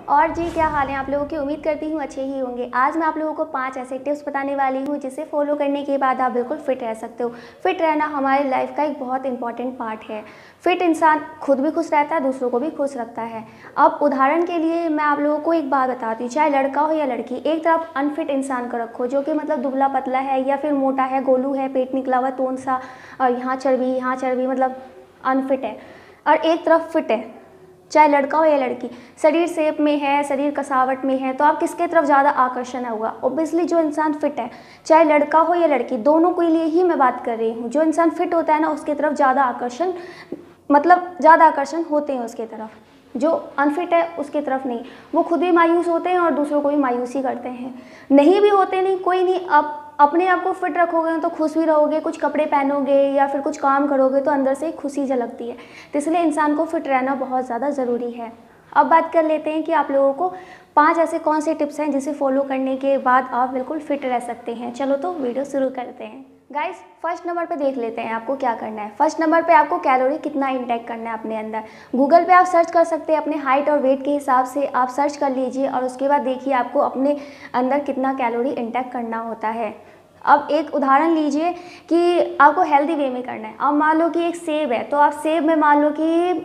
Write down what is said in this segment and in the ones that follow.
और जी क्या हाल है आप लोगों की। उम्मीद करती हूँ अच्छे ही होंगे। आज मैं आप लोगों को 5 ऐसे टिप्स बताने वाली हूँ जिसे फॉलो करने के बाद आप बिल्कुल फिट रह सकते हो। फिट रहना हमारी लाइफ का एक बहुत इंपॉर्टेंट पार्ट है। फिट इंसान खुद भी खुश रहता है, दूसरों को भी खुश रखता है। अब उदाहरण के लिए मैं आप लोगों को एक बात बताती हूँ, चाहे लड़का हो या लड़की, एक तरफ अनफिट इंसान को रखो जो कि मतलब दुबला पतला है या फिर मोटा है, गोलू है, पेट निकला हुआ तोन सा और यहाँ चर्बी मतलब अनफिट है। और एक तरफ फिट है, चाहे लड़का हो या लड़की, शरीर शेप में है, शरीर कसावट में है, तो आप किसके तरफ ज़्यादा आकर्षण होगा? ऑब्वियसली जो इंसान फिट है, चाहे लड़का हो या लड़की, दोनों के लिए ही मैं बात कर रही हूँ। जो इंसान फिट होता है ना उसके तरफ ज़्यादा आकर्षण, मतलब ज़्यादा आकर्षण होते हैं उसके तरफ। जो अनफिट है उसके तरफ नहीं। वो खुद भी मायूस होते हैं और दूसरों को भी मायूस ही करते हैं। नहीं भी होते नहीं, कोई नहीं। आप अपने आप को फिट रखोगे तो खुश भी रहोगे, कुछ कपड़े पहनोगे या फिर कुछ काम करोगे तो अंदर से खुशी झलकती है। तो इसलिए इंसान को फिट रहना बहुत ज़्यादा ज़रूरी है। अब बात कर लेते हैं कि आप लोगों को 5 ऐसे कौन से टिप्स हैं जिसे फॉलो करने के बाद आप बिल्कुल फिट रह सकते हैं। चलो तो वीडियो शुरू करते हैं। गाइस, फर्स्ट नंबर पे देख लेते हैं आपको क्या करना है। फर्स्ट नंबर पे आपको कैलोरी कितना इंटेक करना है अपने अंदर। गूगल पे आप सर्च कर सकते हैं, अपने हाइट और वेट के हिसाब से आप सर्च कर लीजिए और उसके बाद देखिए आपको अपने अंदर कितना कैलोरी इंटेक करना होता है। अब एक उदाहरण लीजिए कि आपको हेल्दी वे में करना है। अब मान लो कि एक सेब है, तो आप सेब में मान लो कि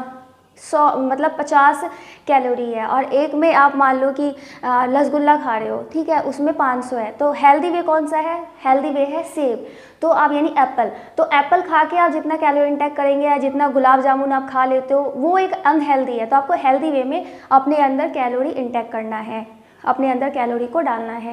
50 कैलोरी है और एक में आप मान लो कि रसगुल्ला खा रहे हो, ठीक है, उसमें 500 है। तो हेल्दी वे कौन सा है? हेल्दी वे है सेब। तो आप यानी एप्पल, तो एप्पल खा के आप जितना कैलोरी इंटेक करेंगे या जितना गुलाब जामुन आप खा लेते हो वो एक अनहेल्दी है। तो आपको हेल्दी वे में अपने अंदर कैलोरी इंटेक करना है, अपने अंदर कैलोरी को डालना है।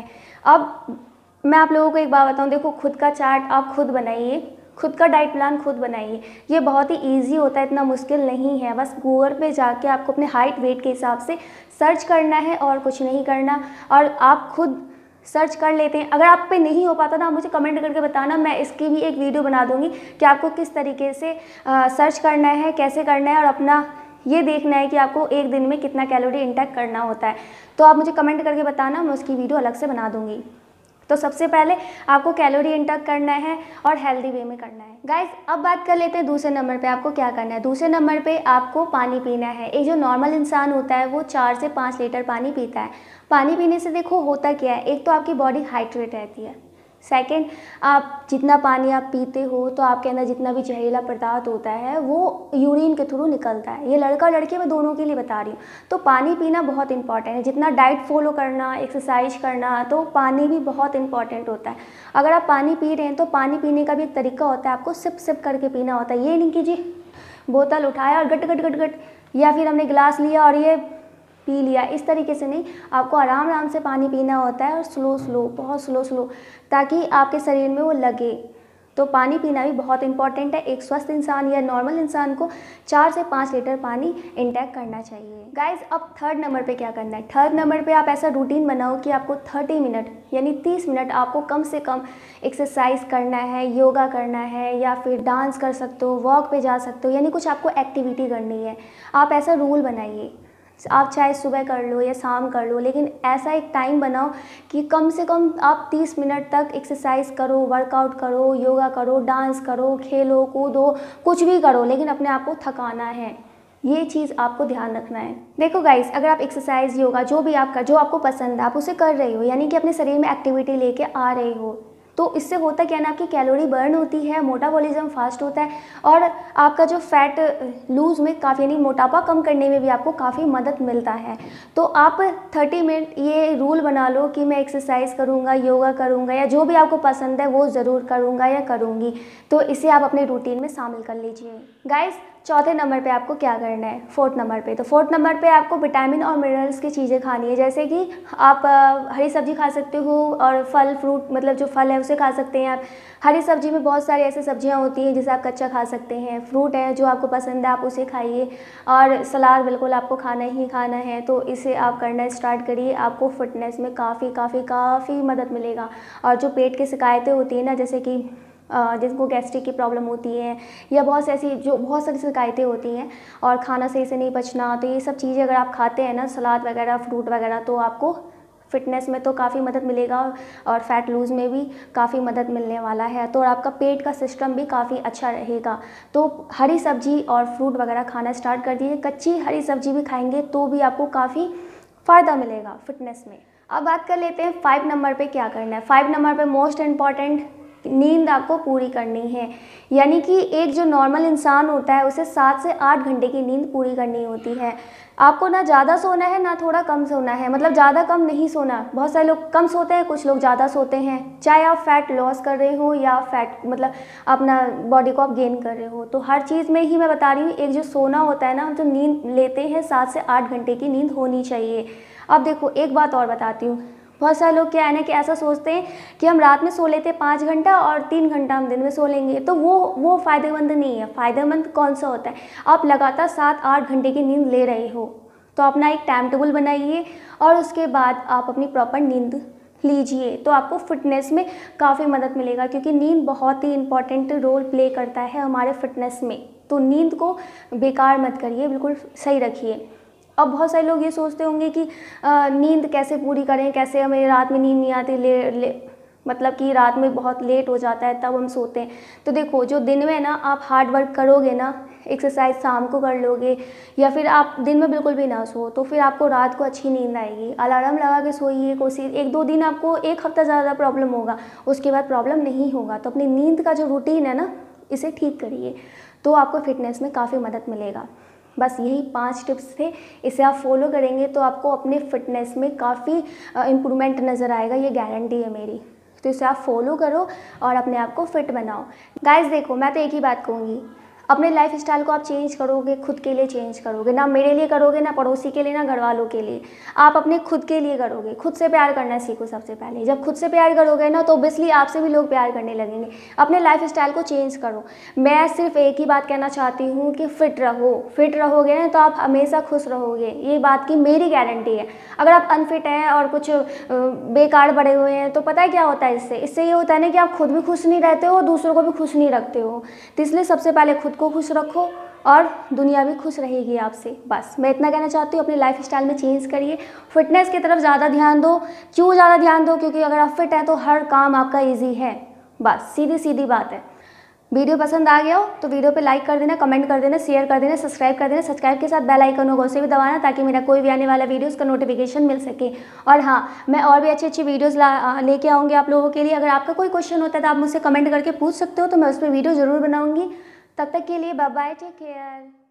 अब मैं आप लोगों को एक बात बताऊं, देखो खुद का चार्ट आप खुद बनाइए, खुद का डाइट प्लान खुद बनाइए। ये बहुत ही इजी होता है, इतना मुश्किल नहीं है। बस गूगल पे जाके आपको अपने हाइट वेट के हिसाब से सर्च करना है और कुछ नहीं करना। और आप खुद सर्च कर लेते हैं। अगर आप पे नहीं हो पाता ना, मुझे कमेंट करके बताना, मैं इसकी भी एक वीडियो बना दूंगी कि आपको किस तरीके से सर्च करना है, कैसे करना है और अपना ये देखना है कि आपको एक दिन में कितना कैलोरी इंटेक करना होता है। तो आप मुझे कमेंट करके बताना, मैं उसकी वीडियो अलग से बना दूंगी। तो सबसे पहले आपको कैलोरी इंटेक करना है और हेल्दी वे में करना है। गाइस, अब बात कर लेते हैं दूसरे नंबर पे आपको क्या करना है। दूसरे नंबर पे आपको पानी पीना है। एक जो नॉर्मल इंसान होता है वो 4 से 5 लीटर पानी पीता है। पानी पीने से देखो होता क्या है, एक तो आपकी बॉडी हाइड्रेट रहती है, सेकंड आप जितना पानी आप पीते हो तो आपके अंदर जितना भी जहरीला पदार्थ होता है वो यूरिन के थ्रू निकलता है। ये लड़का लड़की मैं दोनों के लिए बता रही हूँ। तो पानी पीना बहुत इंपॉर्टेंट है। जितना डाइट फॉलो करना, एक्सरसाइज करना, तो पानी भी बहुत इंपॉर्टेंट होता है। अगर आप पानी पी रहे हैं तो पानी पीने का भी एक तरीका होता है, आपको सिप सिप करके पीना होता है। ये नहीं कि जी बोतल उठाया और गट गट गट गट, या फिर हमने गिलास लिया और ये पी लिया, इस तरीके से नहीं। आपको आराम आराम से पानी पीना होता है और स्लो स्लो, बहुत स्लो स्लो, ताकि आपके शरीर में वो लगे। तो पानी पीना भी बहुत इंपॉर्टेंट है। एक स्वस्थ इंसान या नॉर्मल इंसान को 4 से 5 लीटर पानी इंटेक करना चाहिए। गाइज, अब थर्ड नंबर पे क्या करना है। थर्ड नंबर पे आप ऐसा रूटीन बनाओ कि आपको 30 मिनट यानी 30 मिनट आपको कम से कम एक्सरसाइज करना है, योगा करना है या फिर डांस कर सकते हो, वॉक पे जा सकते हो, यानी कुछ आपको एक्टिविटी करनी है। आप ऐसा रूल बनाइए, आप चाहे सुबह कर लो या शाम कर लो, लेकिन ऐसा एक टाइम बनाओ कि कम से कम आप 30 मिनट तक एक्सरसाइज करो, वर्कआउट करो, योगा करो, डांस करो, खेलो कूदो, कुछ भी करो, लेकिन अपने आप को थकाना है। ये चीज़ आपको ध्यान रखना है। देखो गाइस, अगर आप एक्सरसाइज, योगा, जो भी आपका जो आपको पसंद है आप उसे कर रहे हो, यानी कि अपने शरीर में एक्टिविटी लेके आ रहे हो, तो इससे होता क्या है ना, आपकी कैलोरी बर्न होती है, मेटाबॉलिज्म फास्ट होता है और आपका जो फैट लूज़ में काफ़ी, यानी मोटापा कम करने में भी आपको काफ़ी मदद मिलता है। तो आप 30 मिनट ये रूल बना लो कि मैं एक्सरसाइज करूँगा, योगा करूँगा या जो भी आपको पसंद है वो ज़रूर करूँगा या करूँगी। तो इसे आप अपने रूटीन में शामिल कर लीजिए। गाइस, चौथे नंबर पे आपको क्या करना है, फोर्थ नंबर पे। तो फोर्थ नंबर पे आपको विटामिन और मिनरल्स की चीज़ें खानी है। जैसे कि आप हरी सब्जी खा सकते हो और फल फ्रूट, मतलब जो फल है उसे खा सकते हैं आप। हरी सब्जी में बहुत सारी ऐसी सब्जियां होती हैं जिसे आप कच्चा खा सकते हैं। फ्रूट है जो आपको पसंद है आप उसे खाइए और सलाद बिल्कुल आपको खाना ही खाना है। तो इसे आप करना स्टार्ट करिए, आपको फिटनेस में काफ़ी मदद मिलेगा। और जो पेट की शिकायतें होती हैं ना, जैसे कि जिनको गैस्ट्रिक की प्रॉब्लम होती है या बहुत सारी शिकायतें होती हैं और खाना सही से नहीं पचना, तो ये सब चीज़ें अगर आप खाते हैं ना, सलाद वगैरह, फ्रूट वगैरह, तो आपको फिटनेस में तो काफ़ी मदद मिलेगा और फैट लूज़ में भी काफ़ी मदद मिलने वाला है। तो आपका पेट का सिस्टम भी काफ़ी अच्छा रहेगा। तो हरी सब्जी और फ्रूट वगैरह खाना स्टार्ट कर दीजिए। कच्ची हरी सब्जी भी खाएंगे तो भी आपको काफ़ी फ़ायदा मिलेगा फिटनेस में। अब बात कर लेते हैं 5 नंबर पे क्या करना है। 5 नंबर पे मोस्ट इम्पॉर्टेंट, नींद आपको पूरी करनी है। यानी कि एक जो नॉर्मल इंसान होता है उसे 7 से 8 घंटे की नींद पूरी करनी होती है। आपको ना ज़्यादा सोना है ना थोड़ा कम सोना है, मतलब ज़्यादा कम नहीं सोना। बहुत सारे लोग कम सोते हैं, कुछ लोग ज़्यादा सोते हैं। चाहे आप फैट लॉस कर रहे हो या फैट मतलब अपना बॉडी को आप गेन कर रहे हो, तो हर चीज़ में ही मैं बता रही हूँ, एक जो सोना होता है ना, जो नींद लेते हैं 7 से 8 घंटे की नींद होनी चाहिए। अब देखो एक बात और बताती हूँ, बहुत सारे लोग क्या है ना कि ऐसा सोचते हैं कि हम रात में सो लेते हैं 5 घंटा और 3 घंटा हम दिन में सो लेंगे, तो वो फ़ायदेमंद नहीं है। फ़ायदेमंद कौन सा होता है, आप लगातार 7-8 घंटे की नींद ले रहे हो तो अपना एक टाइम टेबल बनाइए और उसके बाद आप अपनी प्रॉपर नींद लीजिए, तो आपको फिटनेस में काफ़ी मदद मिलेगा, क्योंकि नींद बहुत ही इंपॉर्टेंट रोल प्ले करता है हमारे फिटनेस में। तो नींद को बेकार मत करिए, बिल्कुल सही रखिए। अब बहुत सारे लोग ये सोचते होंगे कि नींद कैसे पूरी करें, कैसे हमें रात में नींद नहीं आती, मतलब कि रात में बहुत लेट हो जाता है तब हम सोते हैं। तो देखो, जो दिन में ना आप हार्ड वर्क करोगे ना, एक्सरसाइज शाम को कर लोगे या फिर आप दिन में बिल्कुल भी ना सो, तो फिर आपको रात को अच्छी नींद आएगी। अलार्म लगा के सोइए, कोशिश 1-2 दिन, आपको 1 हफ्ता ज़्यादा प्रॉब्लम होगा, उसके बाद प्रॉब्लम नहीं होगा। तो अपनी नींद का जो रूटीन है ना, इसे ठीक करिए, तो आपको फिटनेस में काफ़ी मदद मिलेगा। बस यही 5 टिप्स थे, इसे आप फॉलो करेंगे तो आपको अपने फिटनेस में काफ़ी इम्प्रूवमेंट नज़र आएगा, ये गारंटी है मेरी। तो इसे आप फॉलो करो और अपने आप को फिट बनाओ। गाइस देखो, मैं तो एक ही बात कहूँगी, अपने लाइफ स्टाइल को आप चेंज करोगे, खुद के लिए चेंज करोगे, ना मेरे लिए करोगे, ना पड़ोसी के लिए, ना घर वालों के लिए। आप अपने खुद के लिए करोगे। खुद से प्यार करना सीखो सबसे पहले। जब खुद से प्यार करोगे ना, तो ऑब्वियसली आपसे भी लोग प्यार करने लगेंगे। अपने लाइफ स्टाइल को चेंज करो। मैं सिर्फ एक ही बात कहना चाहती हूँ कि फिट रहो। फिट रहोगे ना तो आप हमेशा खुश रहोगे, ये बात की मेरी गारंटी है। अगर आप अनफिट हैं और कुछ बेकार पड़े हुए हैं, तो पता है क्या होता है, इससे ये होता है ना कि आप खुद भी खुश नहीं रहते हो, दूसरों को भी खुश नहीं रखते हो। तो इसलिए सबसे पहले खुद को खुश रखो और दुनिया भी खुश रहेगी आपसे। बस मैं इतना कहना चाहती हूँ, अपने लाइफ स्टाइल में चेंज करिए, फिटनेस की तरफ ज़्यादा ध्यान दो। क्यों ज़्यादा ध्यान दो? क्योंकि अगर आप फिट हैं तो हर काम आपका ईजी है। बस सीधी सीधी बात है। वीडियो पसंद आ गया हो तो वीडियो पे लाइक कर देना, कमेंट कर देना, शेयर कर देना, सब्सक्राइब कर देना। सब्सक्राइब के साथ बेल आइकन होगा उसे भी दबाना, ताकि मेरा कोई भी आने वाला वीडियो उसका नोटिफिकेशन मिल सके। और हाँ, मैं और भी अच्छी अच्छी वीडियोज़ लेके आऊँगी आप लोगों के लिए। अगर आपका कोई क्वेश्चन होता है तो आप मुझसे कमेंट करके पूछ सकते हो, तो मैं उस पर वीडियो ज़रूर बनाऊँगी। तब तक के लिए बाय बाय, टेक केयर।